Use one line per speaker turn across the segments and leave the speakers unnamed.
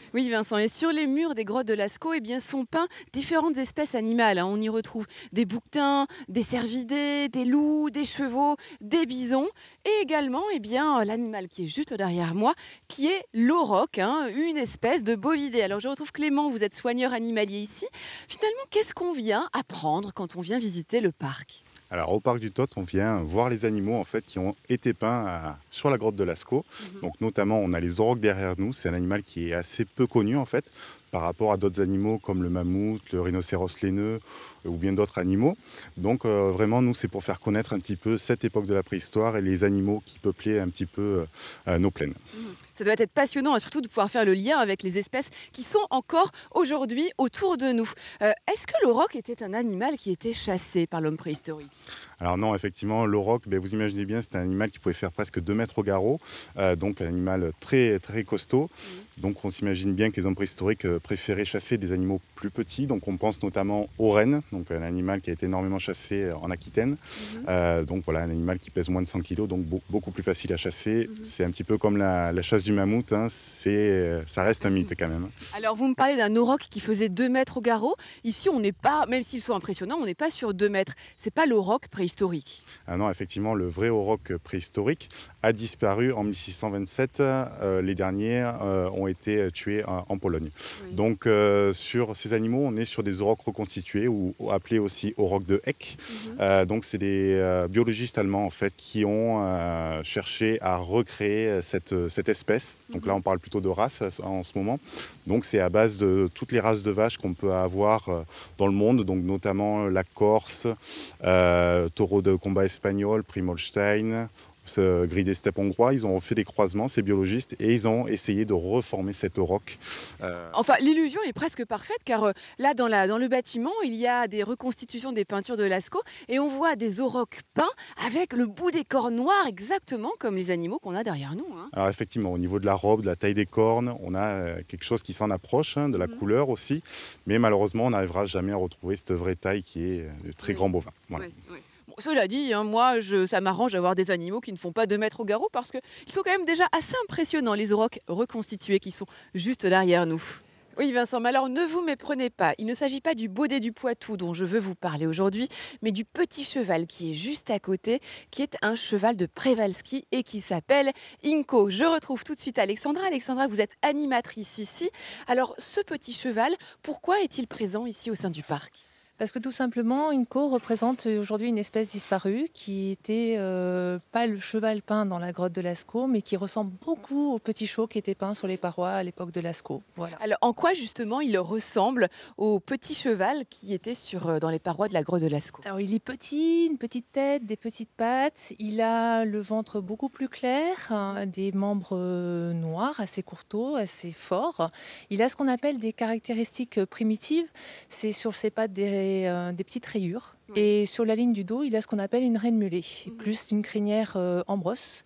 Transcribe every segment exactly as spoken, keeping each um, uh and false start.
Oui Vincent, et sur les murs des grottes de Lascaux, eh bien, sont peints différentes espèces animales, hein. On y retrouve des bouquetins, des cervidés, des loups, des chevaux, des bisons et également eh bien, l'animal qui est juste derrière moi, qui est l'auroch, hein, une espèce de bovidé. Alors je retrouve Clément, vous êtes soigneur animalier ici. Finalement, qu'est-ce qu'on vient apprendre quand on vient visiter le parc ?
Alors au parc du Tot, on vient voir les animaux en fait qui ont été peints à- sur la grotte de Lascaux.
Mhm.
Donc notamment, on a les aurochs derrière nous. C'est un animal qui est assez peu connu en fait par rapport à d'autres animaux comme le mammouth, le rhinocéros laineux euh, ou bien d'autres animaux. Donc euh, vraiment, nous, c'est pour faire connaître un petit peu cette époque de la préhistoire et les animaux qui peuplaient un petit peu euh, nos plaines.
Ça doit être passionnant et surtout de pouvoir faire le lien avec les espèces qui sont encore aujourd'hui autour de nous. Euh, Est-ce que l'auroch était un animal qui était chassé par l'homme préhistorique ?
Alors non, effectivement, l'auroch, ben, vous imaginez bien, c'est un animal qui pouvait faire presque deux mètres au garrot, euh, donc un animal très, très costaud.
Mmh.
Donc on s'imagine bien que les hommes préhistoriques euh, préféraient chasser des animaux plus petits. Donc on pense notamment au renne, donc un animal qui a été énormément chassé euh, en Aquitaine.
Mmh.
Euh, donc voilà, un animal qui pèse moins de cent kilos, donc be- beaucoup plus facile à chasser.
Mmh.
C'est un petit peu comme la, la chasse du mammouth, hein, c'est, euh, ça reste un mythe quand même.
Alors vous me parlez d'un auroch qui faisait deux mètres au garrot. Ici on n'est pas, même s'ils sont impressionnants, on n'est pas sur deux mètres. C'est pas l'auroch préhistorique.
Ah non, effectivement, le vrai auroch préhistorique a disparu en mille six cent vingt-sept. Euh, les derniers euh, ont été tués en, en Pologne.
Oui.
Donc, euh, sur ces animaux, on est sur des aurochs reconstitués, ou, ou appelés aussi aurochs de Heck.
Mmh.
Euh, donc, c'est des euh, biologistes allemands en fait qui ont euh, cherché à recréer cette, cette espèce. Donc là, on parle plutôt de race en ce moment. Donc, c'est à base de toutes les races de vaches qu'on peut avoir euh, dans le monde, donc notamment la Corse, euh, taureau de combat espagnol, Primolstein, ce gris des steppes hongrois. Ils ont fait des croisements, ces biologistes, et ils ont essayé de reformer cet auroch. Euh,
Enfin, l'illusion est presque parfaite car euh, là, dans, la, dans le bâtiment, il y a des reconstitutions des peintures de Lascaux et on voit des aurochs peints avec le bout des cornes noires, exactement comme les animaux qu'on a derrière nous, hein.
Alors effectivement, au niveau de la robe, de la taille des cornes, on a euh, quelque chose qui s'en approche, hein, de la
Mhm.
couleur aussi, mais malheureusement, on n'arrivera jamais à retrouver cette vraie taille qui est euh, de très
Oui.
grand bovin. Voilà.
Oui, oui. Bon, cela dit, hein, moi, je, ça m'arrange d'avoir des animaux qui ne font pas deux mètres au garrot parce qu'ils sont quand même déjà assez impressionnants, les aurochs reconstitués qui sont juste derrière nous. Oui Vincent, mais alors ne vous méprenez pas, il ne s'agit pas du baudet du Poitou dont je veux vous parler aujourd'hui, mais du petit cheval qui est juste à côté, qui est un cheval de Przewalski et qui s'appelle Inko. Je retrouve tout de suite Alexandra. Alexandra, vous êtes animatrice ici. Alors ce petit cheval, pourquoi est-il présent ici au sein du parc ?
Parce que tout simplement, Inko représente aujourd'hui une espèce disparue qui était euh, pas le cheval peint dans la grotte de Lascaux, mais qui ressemble beaucoup au petit chevaux qui était peint sur les parois à l'époque de Lascaux. Voilà.
Alors en quoi justement il ressemble au petit cheval qui était sur, euh, dans les parois de la grotte de Lascaux ?
Alors il est petit, une petite tête, des petites pattes, il a le ventre beaucoup plus clair, hein, des membres euh, noirs, assez courteaux, assez forts. Il a ce qu'on appelle des caractéristiques primitives, c'est sur ses pattes des Euh, des petites rayures.
Oui.
Et sur la ligne du dos, il a ce qu'on appelle une reine mulet,
Mhm.
plus une crinière euh, en brosse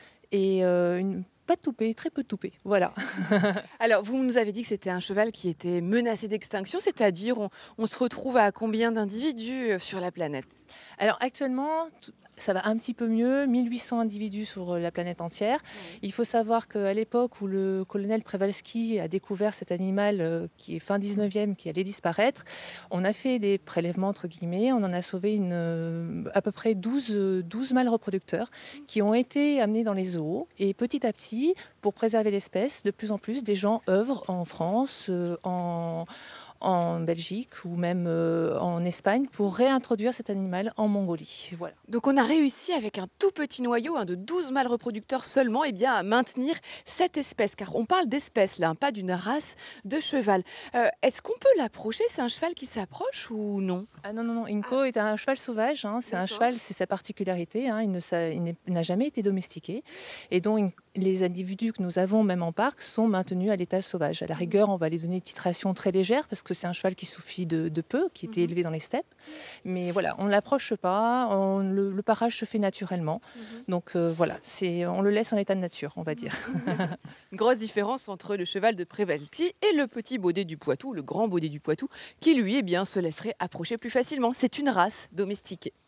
et euh, une pas de toupée, très peu de toupée. Voilà.
Alors, vous nous avez dit que c'était un cheval qui était menacé d'extinction, c'est-à-dire on, on se retrouve à combien d'individus euh, sur la planète ?
Alors actuellement, t- ça va un petit peu mieux, mille huit cents individus sur la planète entière. Il faut savoir qu'à l'époque où le colonel Przewalski a découvert cet animal euh, qui est fin dix-neuvième, qui allait disparaître, on a fait des prélèvements entre guillemets, on en a sauvé une, euh, à peu près douze, euh, douze mâles reproducteurs qui ont été amenés dans les zoos. Et petit à petit, pour préserver l'espèce, de plus en plus, des gens œuvrent en France, euh, en... en Belgique ou même euh, en Espagne pour réintroduire cet animal en Mongolie. Voilà.
Donc on a réussi avec un tout petit noyau hein, de douze mâles reproducteurs seulement eh bien, à maintenir cette espèce. Car on parle d'espèce là, hein, pas d'une race de cheval. Euh, Est-ce qu'on peut l'approcher ? C'est un cheval qui s'approche ou non ?
Ah non, non, non, Inko est un cheval sauvage, hein, c'est un
D'accord.
cheval, c'est sa particularité, hein, il ne s'a- il n'est- il n'a jamais été domestiqué. Et donc les individus que nous avons même en parc sont maintenus à l'état sauvage. À la rigueur, on va les donner une petite ration très légère parce que c'est un cheval qui souffrit de, de peu, qui était
Mhm.
élevé dans les steppes. Mais voilà, on ne l'approche pas, on- le, le parage se fait naturellement. Donc euh, voilà, c'est, on le laisse en état de nature, on va dire.
Une grosse différence entre le cheval de Przewalski et le petit baudet du Poitou, le grand baudet du Poitou, qui lui eh bien, se laisserait approcher plus facilement. C'est une race domestiquée.